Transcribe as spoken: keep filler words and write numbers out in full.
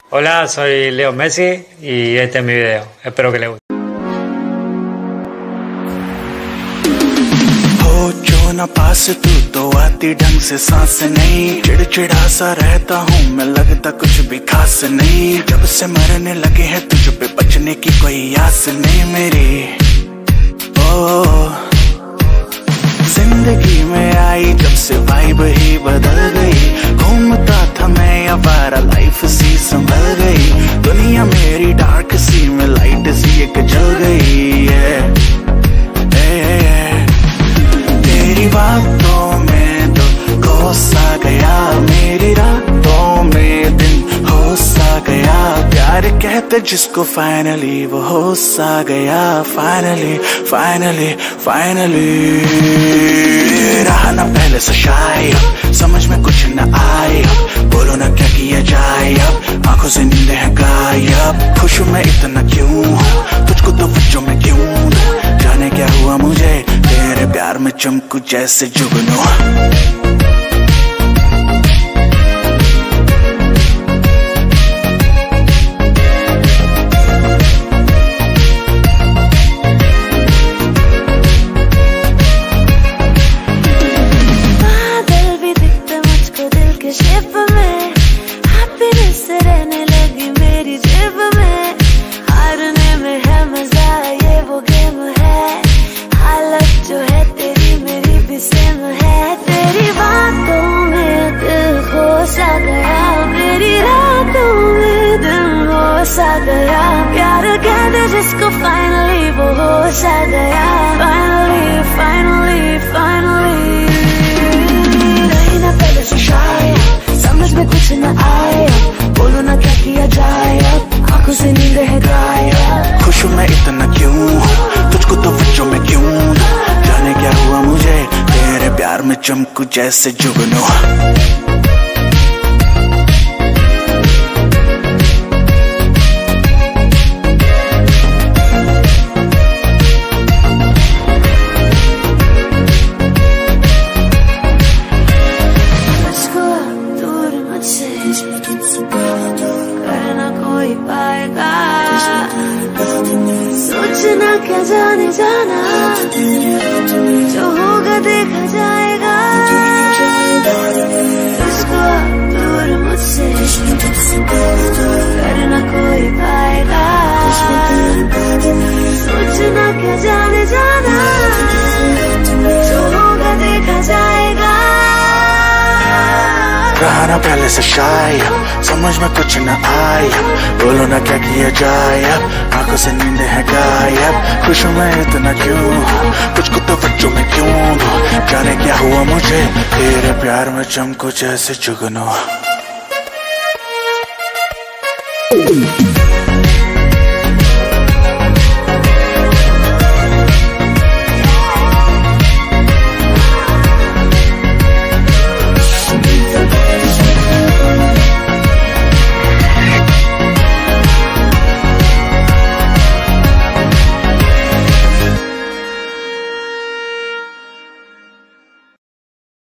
Hola, soy Leo Messi y este es mi video. Espero que les guste. हो जो ना पास तू तो आती ढंग से सांस नहीं, चिड़चिड़ा सा रहता हूँ मैं, लगता कुछ भी खास नहीं। जब से मरने लगे हैं तुझ पे बचने की कोई आस नहीं मेरी। ओ जिंदगी में आई जब से वाइब ही बदल गई, घूमता था मैं आवारा लाइफ सी संभल गई। दुनिया मेरी डार्क सी में लाइट सी एक जल गई है। तेरी बातों में तो खो सा गया, मेरी रातों में दिन हो सा गया। प्यार कहते जिसको फाइनली वो हो सा गया। फाइनली फाइनली फाइनली रहा ना पहले से शायद, समझ में कुछ न आए। बोलो ना क्या किया जाए अब, आंखों से नींद है गायब। खुश मैं इतना क्यों हूँ, तुझको तो बच्चों में क्यों दूं। जाने क्या हुआ मुझे, तेरे प्यार में चमकू जैसे जुगनू। गया प्यार कहते जिसको फाइनली वो हो सा गया। फाइनली फाइनली फाइनली रही ना पहले से शायद, समझ में कुछ न आए। बोलो ना क्या किया जाए अब, आंखों से नींद है गायब। खुश मैं इतना क्यों हूँ, तुझको तो बच्चों में क्यों दूं। जाने क्या हुआ मुझे, तेरे प्यार में चमकू जैसे जुगनू। करना कोई पाएगा, सोचना क्या जाने जाना, जो होगा देखा जाएगा। तुझको दूर मुझसे करना कोई पाएगा, सोचना क्या जाने जाना, जो होगा देखा जाएगा। रहा ना पहले से शायद, समझ में कुछ न आया। बोलो ना क्या किया जाए अब, आंखों से नींद है गायब। खुश मैं इतना क्यों हूँ, तुझको तो बच्चों में क्यों दूं। जाने क्या हुआ मुझे, तेरे प्यार में चमकू जैसे जुगनू।